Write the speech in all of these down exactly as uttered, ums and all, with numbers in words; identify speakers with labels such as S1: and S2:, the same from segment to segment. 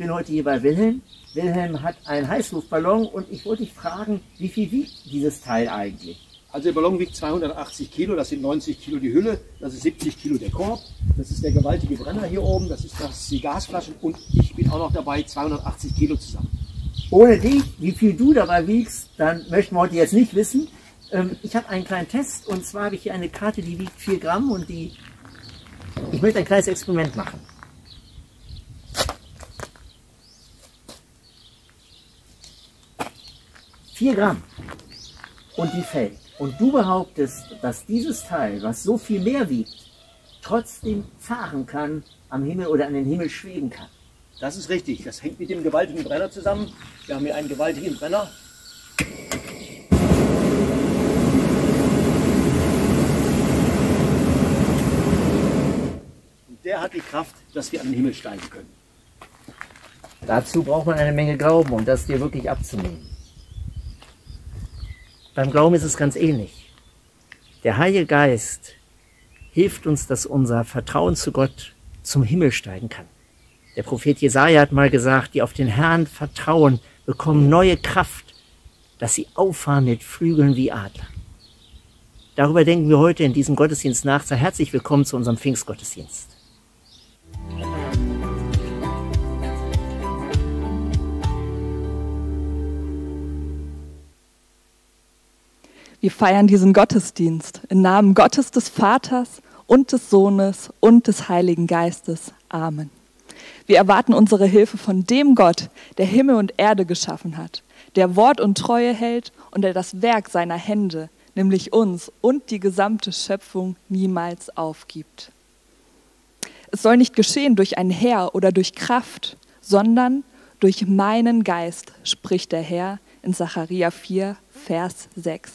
S1: bin heute hier bei Wilhelm. Wilhelm hat einen Heißluftballon und ich wollte dich fragen, wie viel wiegt dieses Teil eigentlich?
S2: Also der Ballon wiegt zweihundertachtzig Kilo, das sind neunzig Kilo die Hülle, das ist siebzig Kilo der Korb, das ist der gewaltige Brenner hier oben, das ist das, die Gasflaschen und ich bin auch noch dabei, zweihundertachtzig Kilo zusammen.
S1: Ohne dich, wie viel du dabei wiegst, dann möchten wir heute jetzt nicht wissen. Ähm, ich habe einen kleinen Test und zwar habe ich hier eine Karte, die wiegt vier Gramm und die... Ich möchte ein kleines Experiment machen. vier Gramm und die fällt. Und du behauptest, dass dieses Teil, was so viel mehr wiegt, trotzdem fahren kann, am Himmel oder an den Himmel schweben kann.
S2: Das ist richtig. Das hängt mit dem gewaltigen Brenner zusammen. Wir haben hier einen gewaltigen Brenner. Und der hat die Kraft, dass wir an den Himmel steigen können.
S1: Dazu braucht man eine Menge Glauben, um das dir wirklich abzunehmen. Beim Glauben ist es ganz ähnlich. Der Heilige Geist hilft uns, dass unser Vertrauen zu Gott zum Himmel steigen kann. Der Prophet Jesaja hat mal gesagt, die auf den Herrn vertrauen, bekommen neue Kraft, dass sie auffahren mit Flügeln wie Adler. Darüber denken wir heute in diesem Gottesdienst nach. Sei herzlich willkommen zu unserem Pfingstgottesdienst.
S3: Wir feiern diesen Gottesdienst im Namen Gottes des Vaters und des Sohnes und des Heiligen Geistes. Amen. Wir erwarten unsere Hilfe von dem Gott, der Himmel und Erde geschaffen hat, der Wort und Treue hält und der das Werk seiner Hände, nämlich uns und die gesamte Schöpfung, niemals aufgibt. Es soll nicht geschehen durch ein Heer oder durch Kraft, sondern durch meinen Geist, spricht der Herr in Sacharja vier, Vers sechs.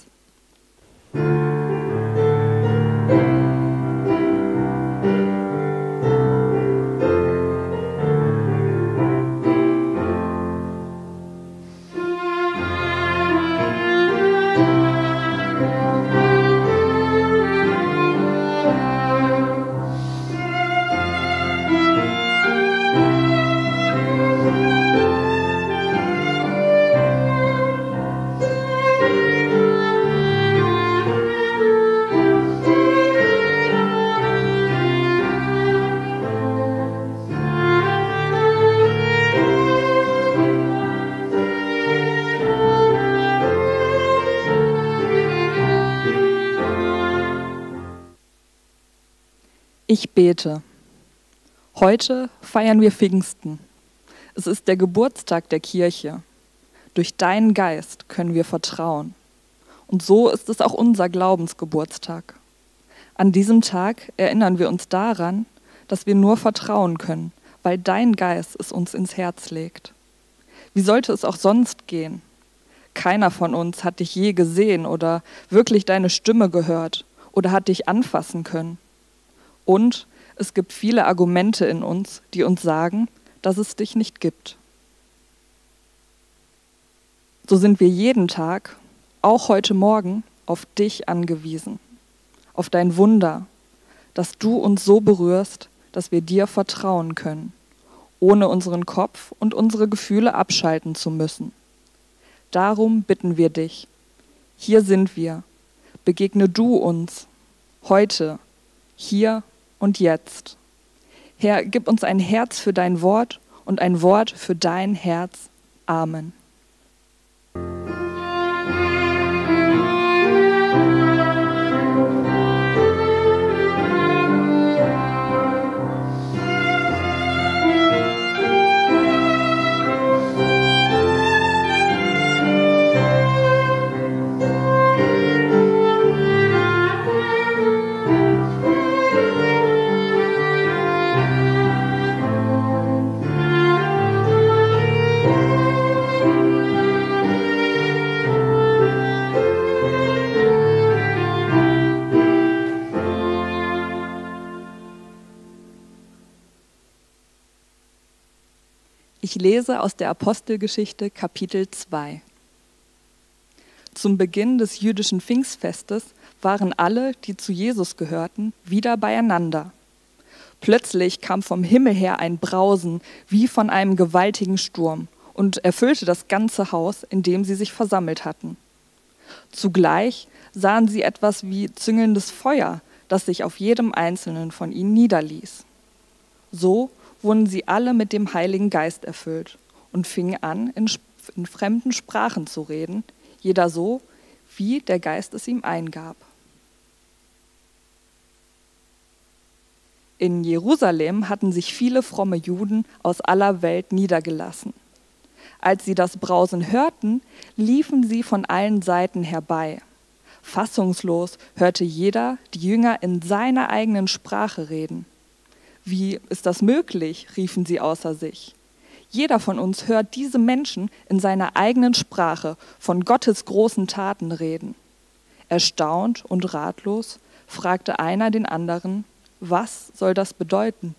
S3: Ich bete. Heute feiern wir Pfingsten. Es ist der Geburtstag der Kirche. Durch deinen Geist können wir vertrauen. Und so ist es auch unser Glaubensgeburtstag. An diesem Tag erinnern wir uns daran, dass wir nur vertrauen können, weil dein Geist es uns ins Herz legt. Wie sollte es auch sonst gehen? Keiner von uns hat dich je gesehen oder wirklich deine Stimme gehört oder hat dich anfassen können. Und es gibt viele Argumente in uns, die uns sagen, dass es dich nicht gibt. So sind wir jeden Tag, auch heute Morgen, auf dich angewiesen, auf dein Wunder, dass du uns so berührst, dass wir dir vertrauen können, ohne unseren Kopf und unsere Gefühle abschalten zu müssen. Darum bitten wir dich, hier sind wir, begegne du uns, heute, hier und jetzt. Herr, gib uns ein Herz für dein Wort und ein Wort für dein Herz. Amen. Ich lese aus der Apostelgeschichte Kapitel zwei. Zum Beginn des jüdischen Pfingstfestes waren alle, die zu Jesus gehörten, wieder beieinander. Plötzlich kam vom Himmel her ein Brausen, wie von einem gewaltigen Sturm, und erfüllte das ganze Haus, in dem sie sich versammelt hatten. Zugleich sahen sie etwas wie züngelndes Feuer, das sich auf jedem einzelnen von ihnen niederließ. So wurden sie alle mit dem Heiligen Geist erfüllt und fingen an, in, in fremden Sprachen zu reden, jeder so, wie der Geist es ihm eingab. In Jerusalem hatten sich viele fromme Juden aus aller Welt niedergelassen. Als sie das Brausen hörten, liefen sie von allen Seiten herbei. Fassungslos hörte jeder die Jünger in seiner eigenen Sprache reden. Wie ist das möglich? Riefen sie außer sich. Jeder von uns hört diese Menschen in seiner eigenen Sprache von Gottes großen Taten reden. Erstaunt und ratlos fragte einer den anderen: Was soll das bedeuten?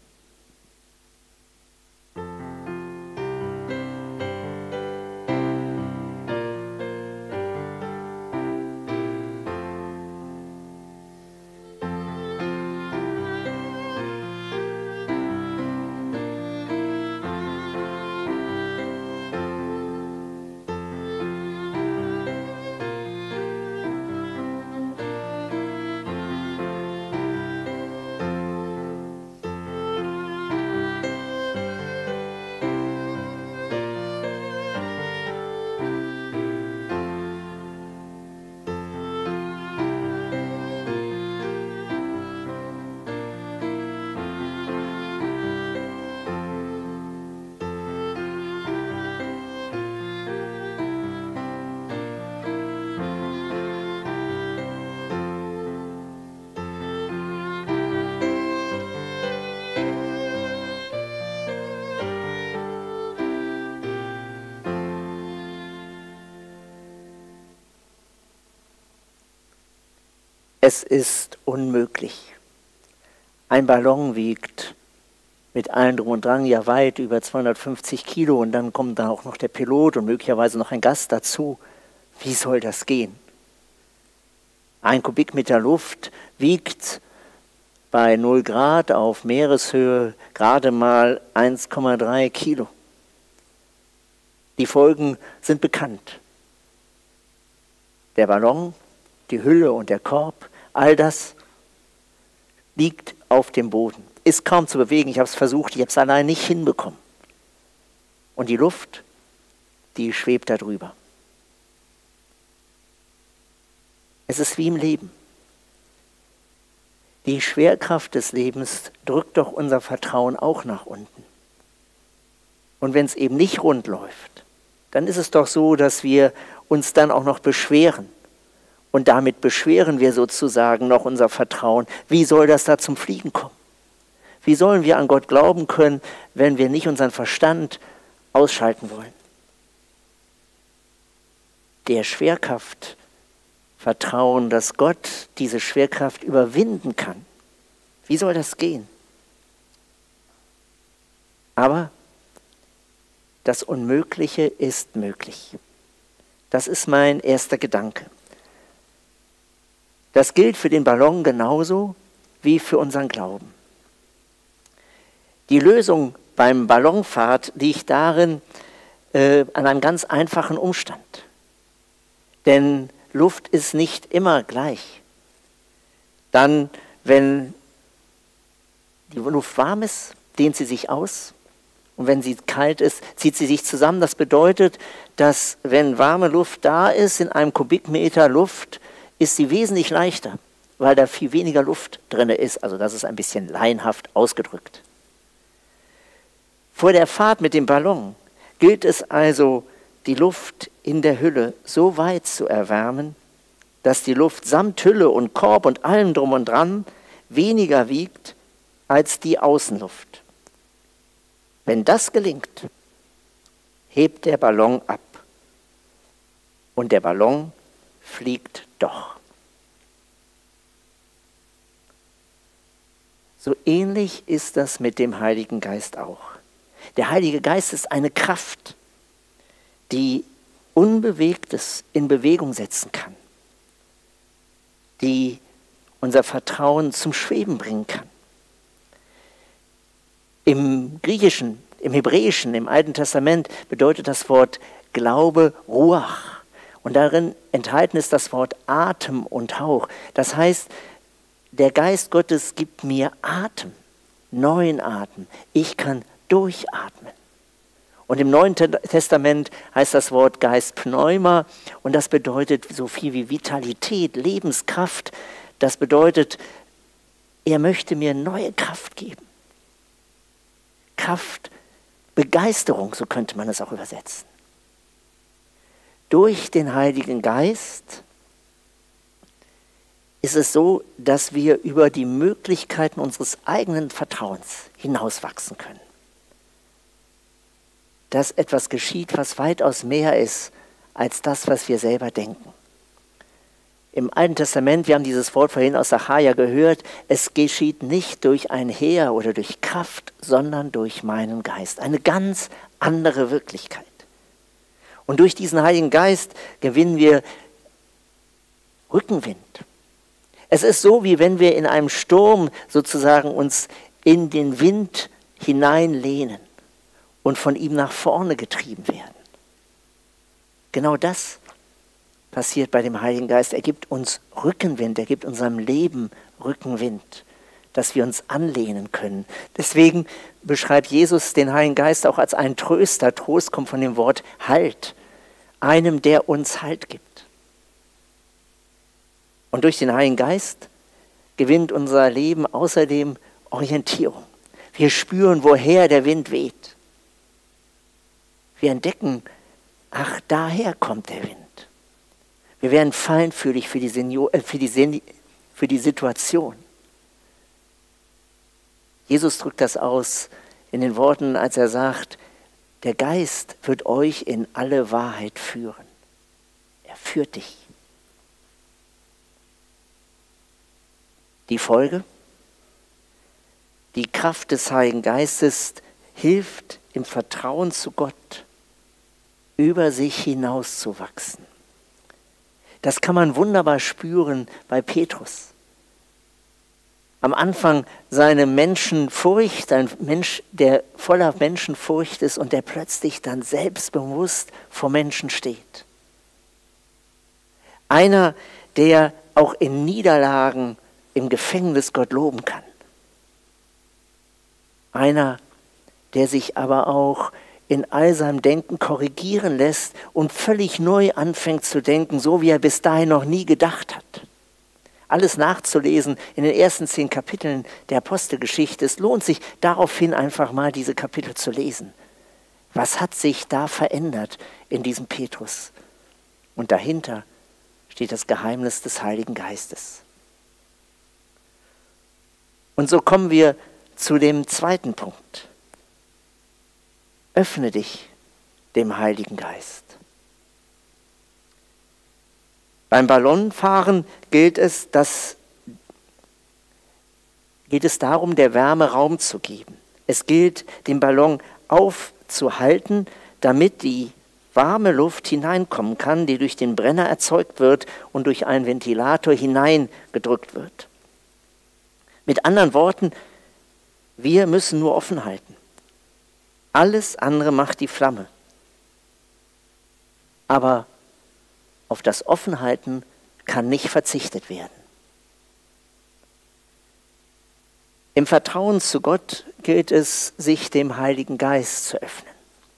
S1: Es ist unmöglich. Ein Ballon wiegt mit allem Drum und Drang ja weit über zweihundertfünfzig Kilo und dann kommt da auch noch der Pilot und möglicherweise noch ein Gast dazu. Wie soll das gehen? Ein Kubikmeter Luft wiegt bei null Grad auf Meereshöhe gerade mal eins Komma drei Kilo. Die Folgen sind bekannt. Der Ballon, die Hülle und der Korb, all das liegt auf dem Boden, ist kaum zu bewegen. Ich habe es versucht, ich habe es allein nicht hinbekommen. Und die Luft, die schwebt da drüber. Es ist wie im Leben. Die Schwerkraft des Lebens drückt doch unser Vertrauen auch nach unten. Und wenn es eben nicht rund läuft, dann ist es doch so, dass wir uns dann auch noch beschweren. Und damit beschweren wir sozusagen noch unser Vertrauen. Wie soll das da zum Fliegen kommen? Wie sollen wir an Gott glauben können, wenn wir nicht unseren Verstand ausschalten wollen? Der Schwerkraft vertrauen, dass Gott diese Schwerkraft überwinden kann. Wie soll das gehen? Aber das Unmögliche ist möglich. Das ist mein erster Gedanke. Das gilt für den Ballon genauso wie für unseren Glauben. Die Lösung beim Ballonfahrt liegt darin, äh, an einem ganz einfachen Umstand. Denn Luft ist nicht immer gleich. Dann, wenn die Luft warm ist, dehnt sie sich aus. Und wenn sie kalt ist, zieht sie sich zusammen. Das bedeutet, dass wenn warme Luft da ist, in einem Kubikmeter Luft, ist sie wesentlich leichter, weil da viel weniger Luft drin ist. Also das ist ein bisschen laienhaft ausgedrückt. Vor der Fahrt mit dem Ballon gilt es also, die Luft in der Hülle so weit zu erwärmen, dass die Luft samt Hülle und Korb und allem drum und dran weniger wiegt als die Außenluft. Wenn das gelingt, hebt der Ballon ab und der Ballon fliegt doch. So ähnlich ist das mit dem Heiligen Geist auch. Der Heilige Geist ist eine Kraft, die Unbewegtes in Bewegung setzen kann, die unser Vertrauen zum Schweben bringen kann. Im Griechischen, im Hebräischen, im Alten Testament bedeutet das Wort Glaube Ruach. Und darin enthalten ist das Wort Atem und Hauch. Das heißt, der Geist Gottes gibt mir Atem, neuen Atem. Ich kann durchatmen. Und im Neuen Testament heißt das Wort Geist Pneuma und das bedeutet so viel wie Vitalität, Lebenskraft. Das bedeutet, er möchte mir neue Kraft geben. Kraft, Begeisterung, so könnte man es auch übersetzen. Durch den Heiligen Geist ist es so, dass wir über die Möglichkeiten unseres eigenen Vertrauens hinauswachsen können. Dass etwas geschieht, was weitaus mehr ist als das, was wir selber denken. Im Alten Testament, wir haben dieses Wort vorhin aus Sacharja gehört, es geschieht nicht durch ein Heer oder durch Kraft, sondern durch meinen Geist. Eine ganz andere Wirklichkeit. Und durch diesen Heiligen Geist gewinnen wir Rückenwind. Es ist so, wie wenn wir in einem Sturm sozusagen uns in den Wind hineinlehnen und von ihm nach vorne getrieben werden. Genau das passiert bei dem Heiligen Geist. Er gibt uns Rückenwind, er gibt unserem Leben Rückenwind, dass wir uns anlehnen können. Deswegen beschreibt Jesus den Heiligen Geist auch als einen Tröster. Trost kommt von dem Wort Halt, einem, der uns Halt gibt. Und durch den Heiligen Geist gewinnt unser Leben außerdem Orientierung. Wir spüren, woher der Wind weht. Wir entdecken, ach, daher kommt der Wind. Wir werden feinfühlig für die, Senior, äh, für die, Sen für die Situation. Jesus drückt das aus in den Worten, als er sagt, der Geist wird euch in alle Wahrheit führen. Er führt dich. Die Folge? Die Kraft des Heiligen Geistes hilft im Vertrauen zu Gott, über sich hinauszuwachsen. Das kann man wunderbar spüren bei Petrus. Am Anfang seine Menschenfurcht, ein Mensch, der voller Menschenfurcht ist und der plötzlich dann selbstbewusst vor Menschen steht. Einer, der auch in Niederlagen im Gefängnis Gott loben kann. Einer, der sich aber auch in all seinem Denken korrigieren lässt und völlig neu anfängt zu denken, so wie er bis dahin noch nie gedacht hat. Alles nachzulesen in den ersten zehn Kapiteln der Apostelgeschichte. Es lohnt sich daraufhin einfach mal diese Kapitel zu lesen. Was hat sich da verändert in diesem Petrus? Und dahinter steht das Geheimnis des Heiligen Geistes. Und so kommen wir zu dem zweiten Punkt. Öffne dich dem Heiligen Geist. Beim Ballonfahren gilt es, dass, geht es darum, der Wärme Raum zu geben. Es gilt, den Ballon aufzuhalten, damit die warme Luft hineinkommen kann, die durch den Brenner erzeugt wird und durch einen Ventilator hineingedrückt wird. Mit anderen Worten, wir müssen nur offen halten. Alles andere macht die Flamme. Aber auf das Offenhalten kann nicht verzichtet werden. Im Vertrauen zu Gott gilt es, sich dem Heiligen Geist zu öffnen.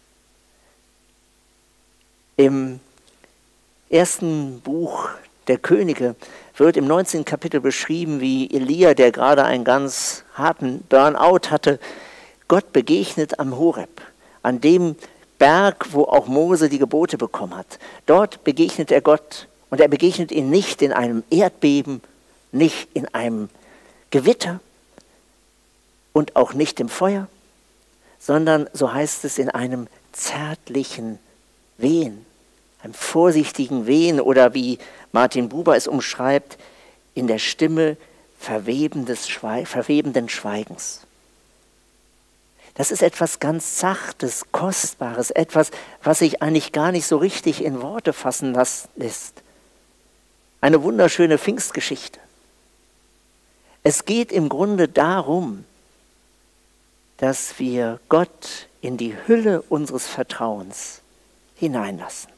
S1: Im ersten Buch der Könige wird im neunzehnten Kapitel beschrieben, wie Elia, der gerade einen ganz harten Burnout hatte, Gott begegnet am Horeb, an dem Berg, wo auch Mose die Gebote bekommen hat. Dort begegnet er Gott und er begegnet ihn nicht in einem Erdbeben, nicht in einem Gewitter und auch nicht im Feuer, sondern, so heißt es, in einem zärtlichen Wehen, einem vorsichtigen Wehen oder wie Martin Buber es umschreibt, in der Stimme verwebendes Schwe- verwebenden Schweigens. Das ist etwas ganz Zartes, Kostbares, etwas, was sich eigentlich gar nicht so richtig in Worte fassen lässt. Eine wunderschöne Pfingstgeschichte. Es geht im Grunde darum, dass wir Gott in die Hülle unseres Vertrauens hineinlassen.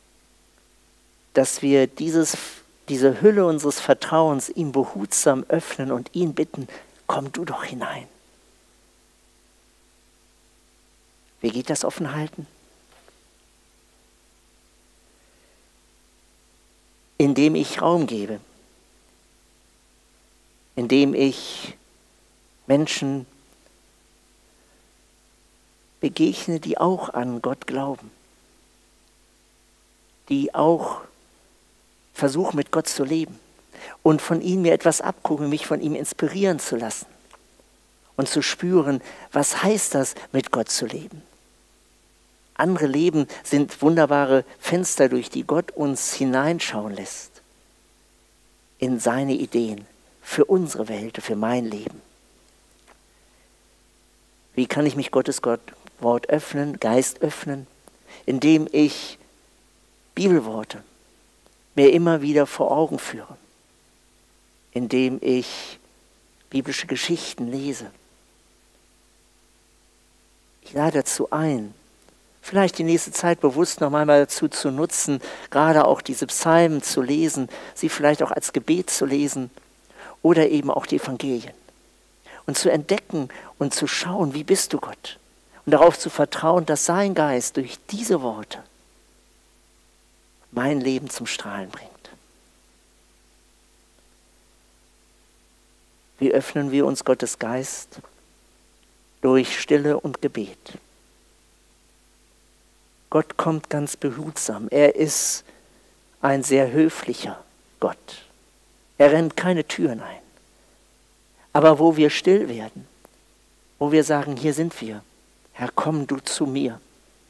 S1: Dass wir dieses, diese Hülle unseres Vertrauens ihm behutsam öffnen und ihn bitten, komm du doch hinein. Wie geht das Offenhalten? Indem ich Raum gebe, indem ich Menschen begegne, die auch an Gott glauben, die auch versuchen, mit Gott zu leben und von ihnen mir etwas abgucken, mich von ihm inspirieren zu lassen und zu spüren, was heißt das, mit Gott zu leben. Andere Leben sind wunderbare Fenster, durch die Gott uns hineinschauen lässt in seine Ideen für unsere Welt, für mein Leben. Wie kann ich mich Gottes Wort öffnen, Geist öffnen? Indem ich Bibelworte mir immer wieder vor Augen führe. Indem ich biblische Geschichten lese. Ich lade dazu ein, vielleicht die nächste Zeit bewusst noch einmal dazu zu nutzen, gerade auch diese Psalmen zu lesen, sie vielleicht auch als Gebet zu lesen oder eben auch die Evangelien. Und zu entdecken und zu schauen, wie bist du Gott? Und darauf zu vertrauen, dass sein Geist durch diese Worte mein Leben zum Strahlen bringt. Wie öffnen wir uns Gottes Geist? Durch Stille und Gebet. Gott kommt ganz behutsam. Er ist ein sehr höflicher Gott. Er rennt keine Türen ein. Aber wo wir still werden, wo wir sagen, hier sind wir, Herr, komm du zu mir,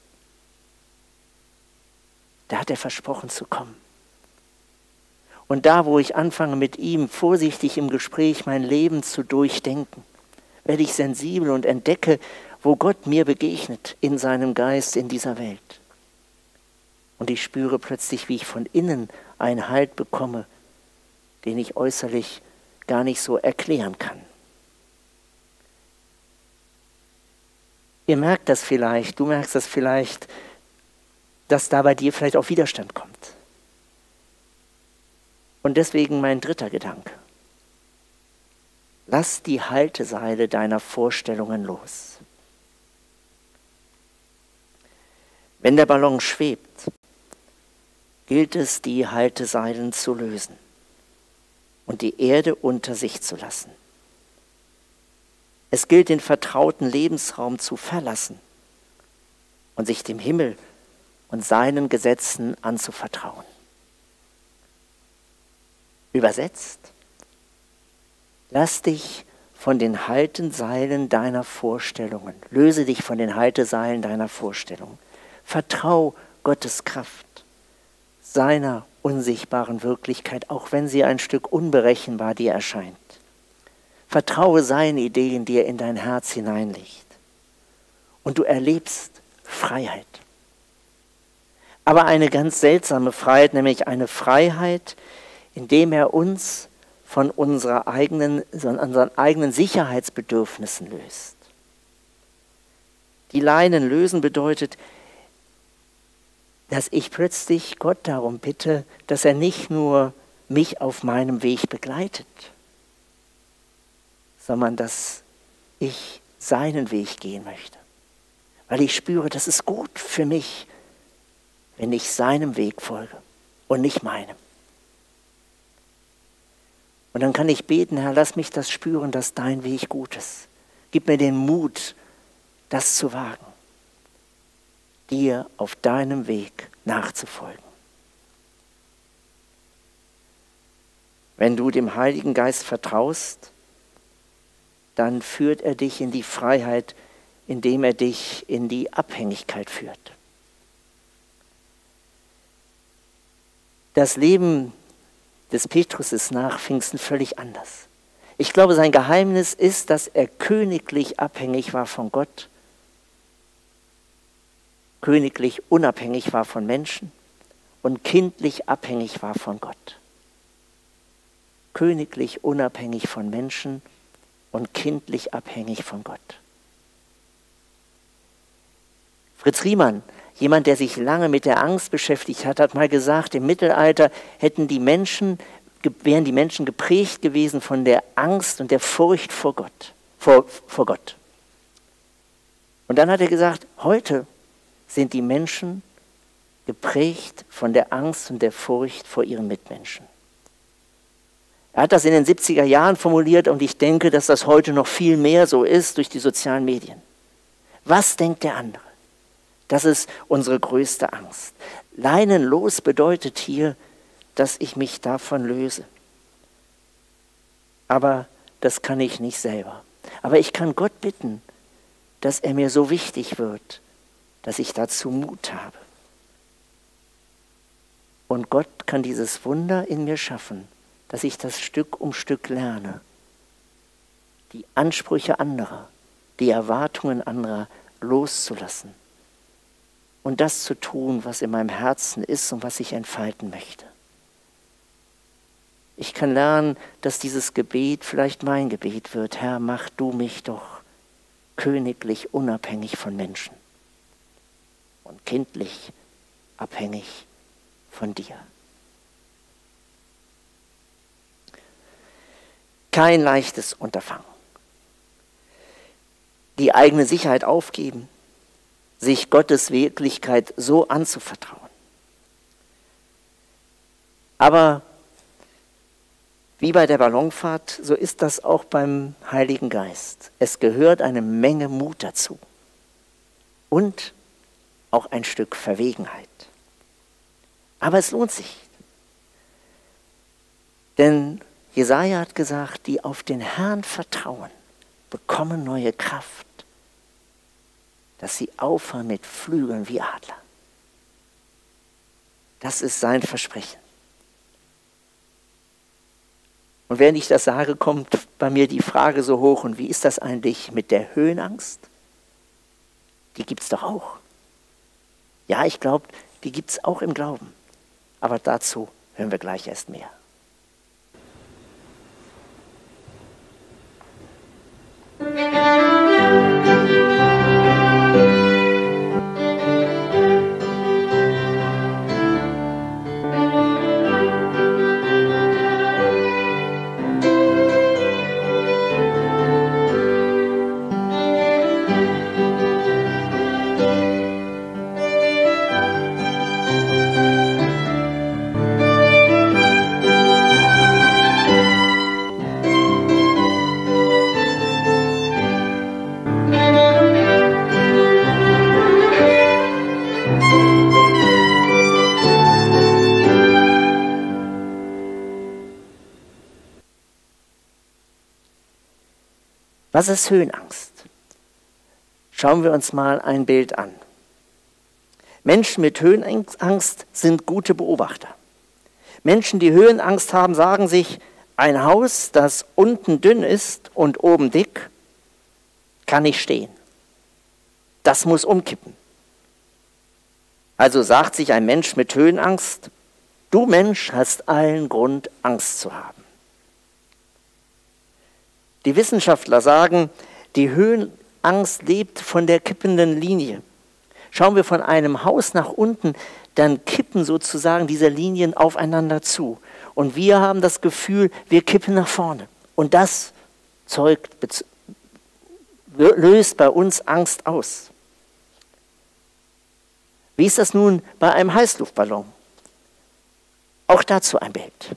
S1: da hat er versprochen zu kommen. Und da, wo ich anfange mit ihm vorsichtig im Gespräch mein Leben zu durchdenken, werde ich sensibel und entdecke, wo Gott mir begegnet in seinem Geist in dieser Welt. Und ich spüre plötzlich, wie ich von innen einen Halt bekomme, den ich äußerlich gar nicht so erklären kann. Ihr merkt das vielleicht, du merkst das vielleicht, dass da bei dir vielleicht auch Widerstand kommt. Und deswegen mein dritter Gedanke. Lass die Halteseile deiner Vorstellungen los. Wenn der Ballon schwebt, gilt es, die Halteseilen zu lösen und die Erde unter sich zu lassen. Es gilt, den vertrauten Lebensraum zu verlassen und sich dem Himmel und seinen Gesetzen anzuvertrauen. Übersetzt: Lass dich von den Halteseilen deiner Vorstellungen, löse dich von den Halteseilen deiner Vorstellungen. Vertrau Gottes Kraft, seiner unsichtbaren Wirklichkeit, auch wenn sie ein Stück unberechenbar dir erscheint. Vertraue seinen Ideen, die er in dein Herz hineinlegt. Und du erlebst Freiheit. Aber eine ganz seltsame Freiheit, nämlich eine Freiheit, indem er uns von unserer eigenen, von unseren eigenen Sicherheitsbedürfnissen löst. Die Leinen lösen bedeutet, dass ich plötzlich Gott darum bitte, dass er nicht nur mich auf meinem Weg begleitet, sondern dass ich seinen Weg gehen möchte. Weil ich spüre, das ist gut für mich, wenn ich seinem Weg folge und nicht meinem. Und dann kann ich beten, Herr, lass mich das spüren, dass dein Weg gut ist. Gib mir den Mut, das zu wagen, dir auf deinem Weg nachzufolgen. Wenn du dem Heiligen Geist vertraust, dann führt er dich in die Freiheit, indem er dich in die Abhängigkeit führt. Das Leben des Petrus ist nach Pfingsten völlig anders. Ich glaube, sein Geheimnis ist, dass er königlich abhängig war von Gott, königlich unabhängig war von Menschen und kindlich abhängig war von Gott. Königlich unabhängig von Menschen und kindlich abhängig von Gott. Fritz Riemann, jemand, der sich lange mit der Angst beschäftigt hat, hat mal gesagt, im Mittelalter hätten die Menschen, wären die Menschen geprägt gewesen von der Angst und der Furcht vor Gott. Vor, vor Gott. Und dann hat er gesagt, heute sind die Menschen geprägt von der Angst und der Furcht vor ihren Mitmenschen. Er hat das in den siebziger Jahren formuliert und ich denke, dass das heute noch viel mehr so ist durch die sozialen Medien. Was denkt der andere? Das ist unsere größte Angst. Leinenlos bedeutet hier, dass ich mich davon löse. Aber das kann ich nicht selber. Aber ich kann Gott bitten, dass er mir so wichtig wird, dass ich dazu Mut habe. Und Gott kann dieses Wunder in mir schaffen, dass ich das Stück um Stück lerne, die Ansprüche anderer, die Erwartungen anderer loszulassen und das zu tun, was in meinem Herzen ist und was ich entfalten möchte. Ich kann lernen, dass dieses Gebet vielleicht mein Gebet wird. Herr, mach du mich doch königlich unabhängig von Menschen und kindlich abhängig von dir. Kein leichtes Unterfangen. Die eigene Sicherheit aufgeben, sich Gottes Wirklichkeit so anzuvertrauen. Aber wie bei der Ballonfahrt, so ist das auch beim Heiligen Geist. Es gehört eine Menge Mut dazu und auch ein Stück Verwegenheit. Aber es lohnt sich. Denn Jesaja hat gesagt, die auf den Herrn vertrauen, bekommen neue Kraft, dass sie auffahren mit Flügeln wie Adler. Das ist sein Versprechen. Und während ich das sage, kommt bei mir die Frage so hoch, und wie ist das eigentlich mit der Höhenangst? Die gibt es doch auch. Ja, ich glaube, die gibt es auch im Glauben. Aber dazu hören wir gleich erst mehr. Was ist Höhenangst? Schauen wir uns mal ein Bild an. Menschen mit Höhenangst sind gute Beobachter. Menschen, die Höhenangst haben, sagen sich, ein Haus, das unten dünn ist und oben dick, kann nicht stehen. Das muss umkippen. Also sagt sich ein Mensch mit Höhenangst, du Mensch hast allen Grund, Angst zu haben. Die Wissenschaftler sagen, die Höhenangst lebt von der kippenden Linie. Schauen wir von einem Haus nach unten, dann kippen sozusagen diese Linien aufeinander zu. Und wir haben das Gefühl, wir kippen nach vorne. Und das zeugt, löst bei uns Angst aus. Wie ist das nun bei einem Heißluftballon? Auch dazu ein Bild.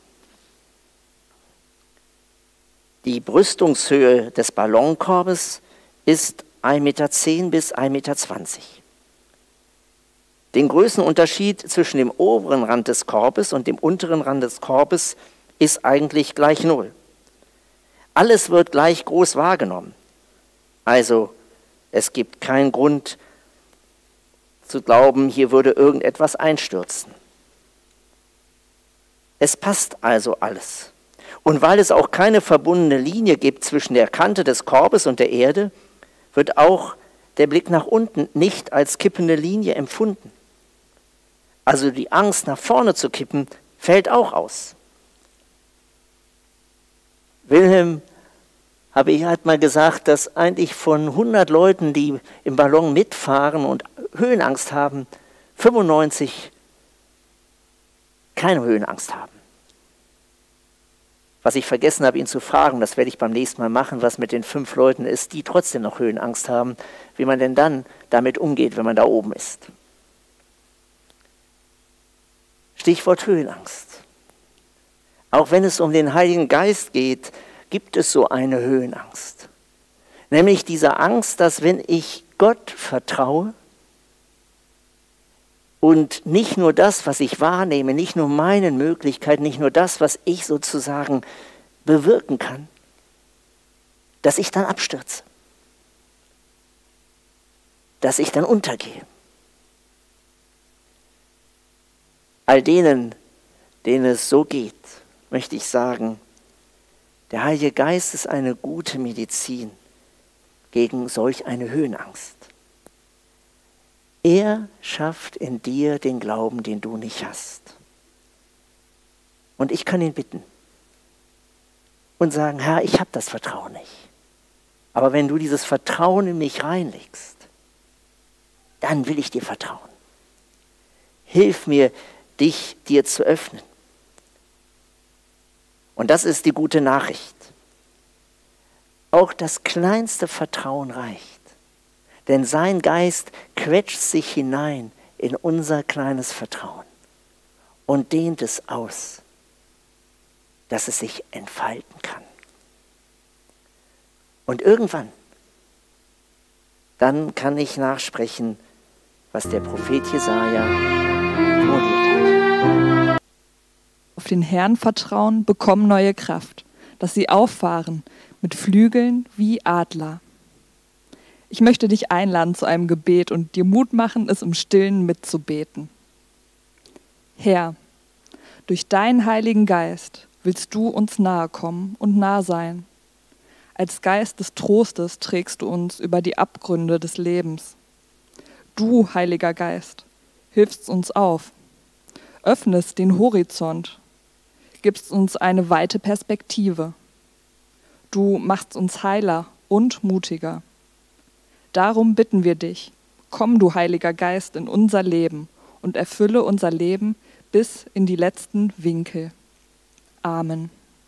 S1: Die Brüstungshöhe des Ballonkorbes ist ein Meter zehn bis ein Meter zwanzig. Den Größenunterschied zwischen dem oberen Rand des Korbes und dem unteren Rand des Korbes ist eigentlich gleich null. Alles wird gleich groß wahrgenommen. Also es gibt keinen Grund zu glauben, hier würde irgendetwas einstürzen. Es passt also alles. Und weil es auch keine verbundene Linie gibt zwischen der Kante des Korbes und der Erde, wird auch der Blick nach unten nicht als kippende Linie empfunden. Also die Angst, nach vorne zu kippen, fällt auch aus. Wilhelm habe ich halt mal gesagt, dass eigentlich von hundert Leuten, die im Ballon mitfahren und Höhenangst haben, fünfundneunzig keine Höhenangst haben. Was ich vergessen habe, ihn zu fragen, das werde ich beim nächsten Mal machen, was mit den fünf Leuten ist, die trotzdem noch Höhenangst haben, wie man denn dann damit umgeht, wenn man da oben ist. Stichwort Höhenangst. Auch wenn es um den Heiligen Geist geht, gibt es so eine Höhenangst. Nämlich diese Angst, dass wenn ich Gott vertraue und nicht nur das, was ich wahrnehme, nicht nur meinen Möglichkeiten, nicht nur das, was ich sozusagen bewirken kann, dass ich dann abstürze, dass ich dann untergehe. All denen, denen es so geht, möchte ich sagen, der Heilige Geist ist eine gute Medizin gegen solch eine Höhenangst. Er schafft in dir den Glauben, den du nicht hast. Und ich kann ihn bitten und sagen, Herr, ich habe das Vertrauen nicht. Aber wenn du dieses Vertrauen in mich reinlegst, dann will ich dir vertrauen. Hilf mir, dich dir zu öffnen. Und das ist die gute Nachricht. Auch das kleinste Vertrauen reicht. Denn sein Geist quetscht sich hinein in unser kleines Vertrauen und dehnt es aus, dass es sich entfalten kann. Und irgendwann, dann kann ich nachsprechen, was der Prophet Jesaja formuliert hat.
S3: Auf den Herrn vertrauen, bekommen neue Kraft, dass sie auffahren mit Flügeln wie Adler. Ich möchte dich einladen zu einem Gebet und dir Mut machen, es im Stillen mitzubeten. Herr, durch deinen Heiligen Geist willst du uns nahe kommen und nah sein. Als Geist des Trostes trägst du uns über die Abgründe des Lebens. Du, Heiliger Geist, hilfst uns auf, öffnest den Horizont, gibst uns eine weite Perspektive. Du machst uns heiler und mutiger. Darum bitten wir dich, komm du Heiliger Geist in unser Leben und erfülle unser Leben bis in die letzten Winkel. Amen.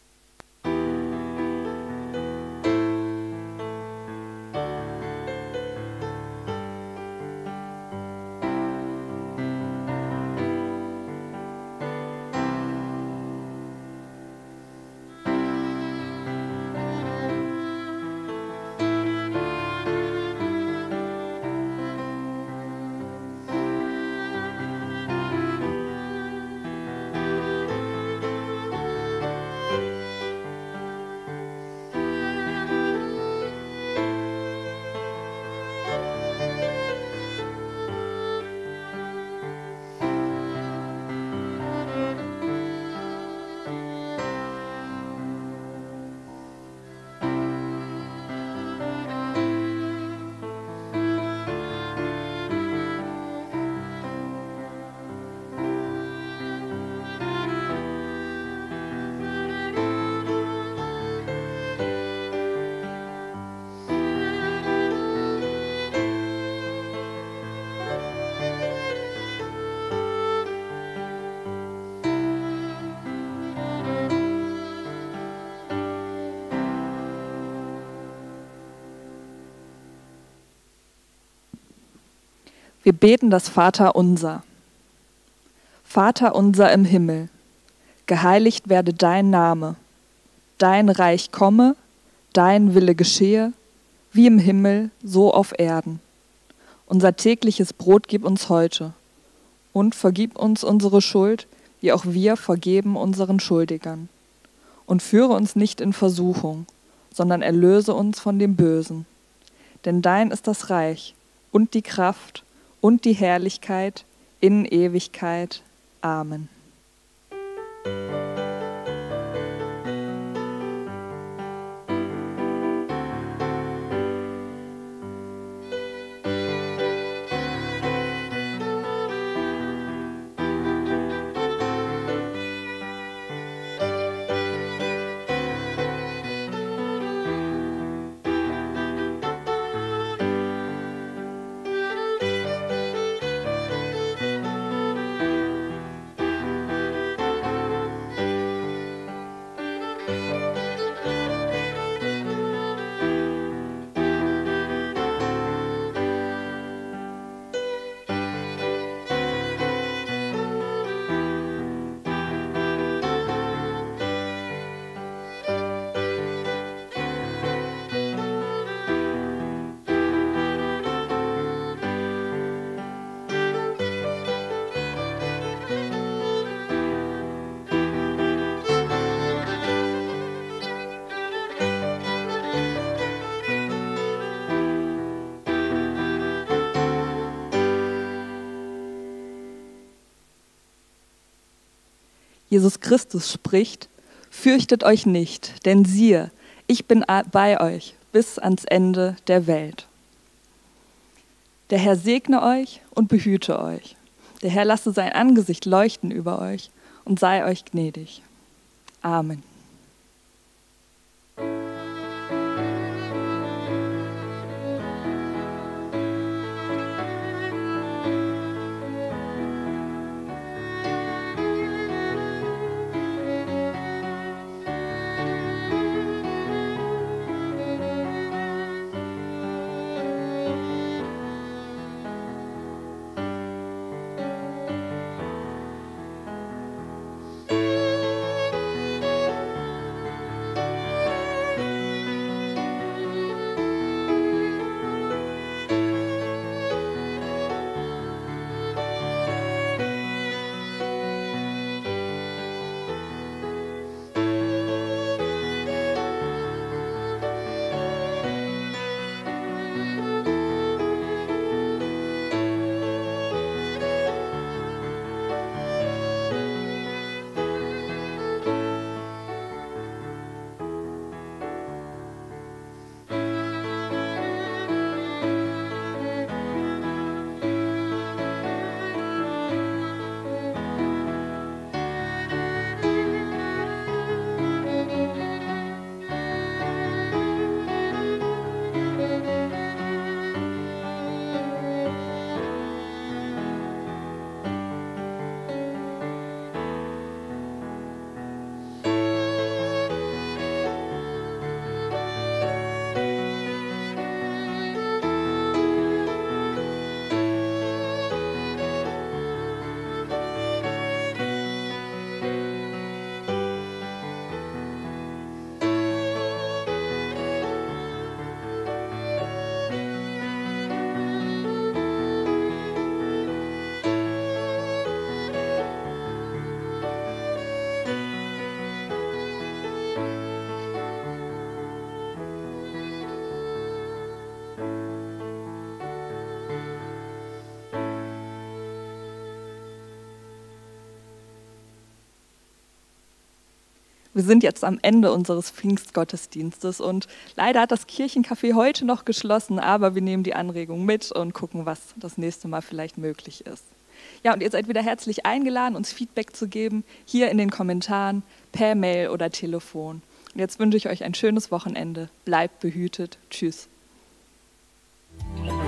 S3: Wir beten das Vaterunser. Vater unser im Himmel, geheiligt werde dein Name, dein Reich komme, dein Wille geschehe, wie im Himmel, so auf Erden. Unser tägliches Brot gib uns heute und vergib uns unsere Schuld, wie auch wir vergeben unseren Schuldigern. Und führe uns nicht in Versuchung, sondern erlöse uns von dem Bösen. Denn dein ist das Reich und die Kraft und die Herrlichkeit in Ewigkeit. Amen. Jesus Christus spricht: Fürchtet euch nicht, denn siehe, ich bin bei euch bis ans Ende der Welt. Der Herr segne euch und behüte euch. Der Herr lasse sein Angesicht leuchten über euch und sei euch gnädig. Amen. Wir sind jetzt am Ende unseres Pfingstgottesdienstes und leider hat das Kirchencafé heute noch geschlossen, aber wir nehmen die Anregung mit und gucken, was das nächste Mal vielleicht möglich ist. Ja, und ihr seid wieder herzlich eingeladen, uns Feedback zu geben, hier in den Kommentaren, per Mail oder Telefon. Und jetzt wünsche ich euch ein schönes Wochenende. Bleibt behütet. Tschüss.